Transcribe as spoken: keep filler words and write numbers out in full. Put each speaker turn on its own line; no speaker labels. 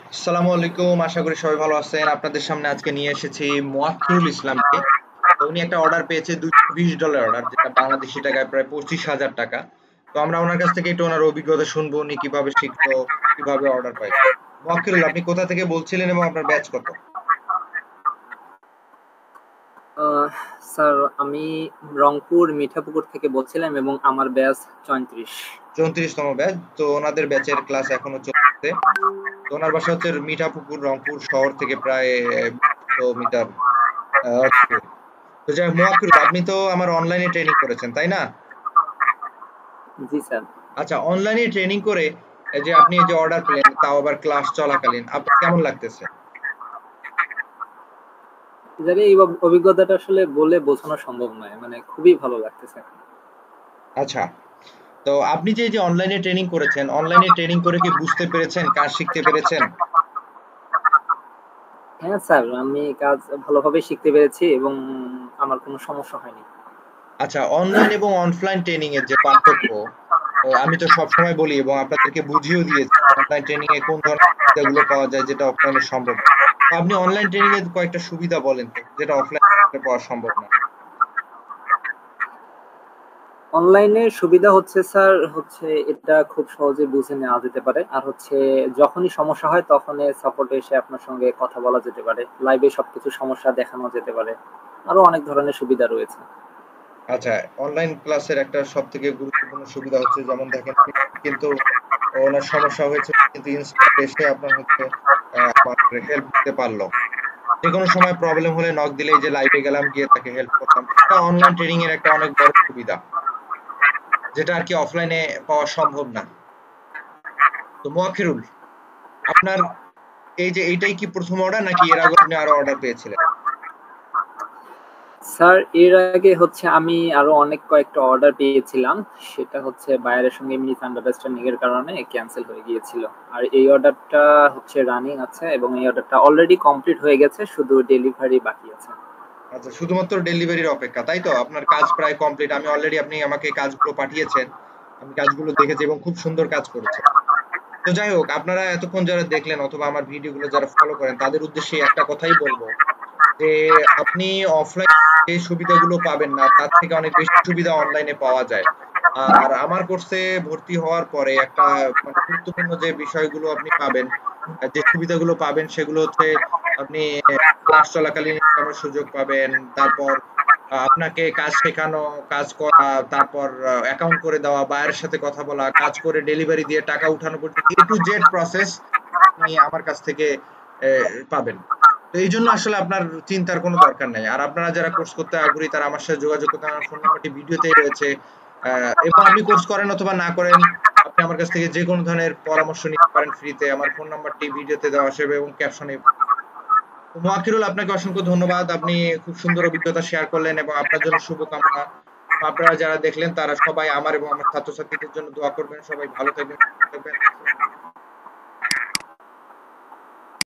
আসসালামু আলাইকুম। আশা করি সবাই ভালো আছেন। আপনাদের সামনে আজকে নিয়ে এসেছি মোয়াক্কিরুল ইসলামকে। তো উনি একটা অর্ডার পেয়েছে দুইশো বিশ ডলার অর্ডার, যেটা বাংলাদেশী টাকায় প্রায় পঁচিশ হাজার টাকা। তো আমরা ওনার কাছ থেকে একটু ওনার অভিজ্ঞতা শুনবো, উনি কিভাবে শিখলো, কিভাবে অর্ডার পায়। মোয়াক্কিরুল, আপনি কোথা থেকে বলছিলেন এবং আপনার ব্যাচ কত?
আহ, স্যার, আমি রংপুর মিঠাপুকুর থেকে বলছিলাম এবং আমার ব্যাচ চৌত্রিশ।
চৌত্রিশ তম ব্যাচ। তো ওনাদের ব্যাচের ক্লাস এখনো চলছে। তো ওনার বাসা হচ্ছে মিঠাপুকুর, রংপুর শহর থেকে প্রায় দুশো মিটার আহ, দূরে। তো যাই হোক, মোয়াক্কিরুল, আপনি তো আমার অনলাইনে ট্রেনিং করেছেন, তাই না?
জি স্যার।
আচ্ছা, অনলাইনে ট্রেনিং করে এই যে আপনি এই যে অর্ডার পেলেন, তাও আবার ক্লাস চলাকালীন, আপনার কেমন লাগতেছে?
যারা এই অভ- অভিজ্ঞতাটা আসলে বলে বোঝানো সম্ভব নয়, মানে খুবই ভালো লাগতেছে।
আচ্ছা, তো আপনি যে এই যে অনলাইনে ট্রেনিং করেছেন, অনলাইনে ট্রেনিং করে কি বুঝতে পেরেছেন, কাজ শিখতে পেরেছেন?
হ্যাঁ স্যার, আমি কাজ ভালোভাবে শিখতে পেরেছি এবং আমার কোনো সমস্যা হয়নি।
আচ্ছা, অনলাইন এবং অফলাইন ট্রেনিং এর যে পার্থক্য, ও আমি তো সবসময় বলি এবং আপনাদেরকে বুঝিয়েও দিয়েছি অনলাইন ট্রেনিং এ কোন ধরনের সুবিধাগুলো পাওয়া যায় যেটা অফলাইনে সম্ভব না। তো আপনি অনলাইন ট্রেনিং এর কয়েকটা সুবিধা বলেন তো, যেটা অফলাইনে পাওয়া সম্ভব না।
অনলাইনে সুবিধা হচ্ছে স্যার, হচ্ছে এটা খুব সহজে বুঝে নেওয়া যেতে পারে, আর হচ্ছে যখনই সমস্যা হয় তখনই সাপোর্টে এসে আপনার সঙ্গে কথা বলা যেতে পারে, লাইভে সবকিছু সমস্যা দেখানো যেতে পারে। আরো অনেক ধরনের সুবিধা রয়েছে।
আচ্ছা, অনলাইন ক্লাসের একটা সবথেকে গুরুত্বপূর্ণ সুবিধা হচ্ছে, যেমন দেখেন, কিন্তু ওনার সমস্যা হয়েছে, কিন্তু ইনস্ট্যান্ট এসে আপনার হচ্ছে আহ, আমার হেল্প দিতে পারলো। যে কোনো সময় প্রবলেম হলে নক দিলেই যে লাইভে গেলাম, গিয়ে তাকে হেল্প করলাম। এটা অনলাইন ট্রেনিং এর একটা অনেক বড় সুবিধা, যেটা আর কি অফলাইনে পাওয়া সম্ভব না। তো মোয়াক্কিরুল, আপনার এই যে এইটাই কি প্রথম অর্ডার, নাকি এর আগে আপনি আরো অর্ডার পেয়েছিলেন?
স্যার, এর আগে হচ্ছে আমি আরো অনেক কয়েকটা অর্ডার পেয়েছিলাম। সেটা হচ্ছে বায়ারের সঙ্গে মিসআন্ডারস্ট্যান্ডিং এর কারণে ক্যান্সেল হয়ে গিয়েছিল। আর এই অর্ডারটা হচ্ছে রানিং আছে এবং এই অর্ডারটা অলরেডি কমপ্লিট হয়ে গেছে, শুধু ডেলিভারি বাকি আছে।
আচ্ছা, শুধুমাত্র ডেলিভারির অপেক্ষা, তাই তো? আপনার কাজ প্রায় কমপ্লিট। আমি অলরেডি, আপনি আমাকে কাজগুলো পাঠিয়েছেন, আমি কাজগুলো দেখেছি এবং খুব সুন্দর কাজ করেছেন। তো যাই হোক, আপনারা এতক্ষণ যারা দেখলেন অথবা আমার ভিডিওগুলো যারা ফলো করেন, তাদের উদ্দেশ্যে একটা কথাই বলবো, যে আপনি অফলাইন যে সুবিধাগুলো পাবেন না, তার থেকে অনেক বেশি সুবিধা অনলাইনে পাওয়া যায়। আর আমার কোর্সে ভর্তি হওয়ার পরে একটা মানে গুরুত্বপূর্ণ যে বিষয়গুলো আপনি পাবেন, আহ, যে সুবিধাগুলো পাবেন, সেগুলো হচ্ছে আপনি ক্লাস চলাকালীন ইনকামের সুযোগ পাবেন। তারপর আহ, আপনাকে কাজ শেখানো, কাজ করা, তারপর অ্যাকাউন্ট করে দেওয়া, বায়ারের সাথে কথা বলা, কাজ করে ডেলিভারি দিয়ে টাকা উঠানো পর্যন্ত এ টু জেড প্রসেস আপনি আমার কাছ থেকে আহ, পাবেন। তো এই জন্য আসলে আপনার চিন্তার কোনো দরকার নাই। আর আপনারা যারা কোর্স করতে আগ্রহী, তারা আমার সাথে যোগাযোগ করতে, আমার ফোন নাম্বারটি ভিডিওতেই রয়েছে। আহ, এবং আপনি কোর্স করেন অথবা না করেন, আপনি আমার কাছ থেকে যে কোনো ধরনের পরামর্শ নিতে পারেন ফ্রিতে। আমার ফোন নাম্বারটি ভিডিওতে দেওয়া আসবে এবং ক্যাপশনে। তো মোয়াক্কিরুল, আপনাকে অসংখ্য ধন্যবাদ। আপনি খুব সুন্দর অভিজ্ঞতা শেয়ার করলেন এবং আপনার জন্য শুভকামনা। আপনারা যারা দেখলেন তারা সবাই আমার এবং আমার ছাত্রছাত্রীদের জন্য দোয়া করবেন। সবাই ভালো থাকবেন, সুস্থ থাকবেন।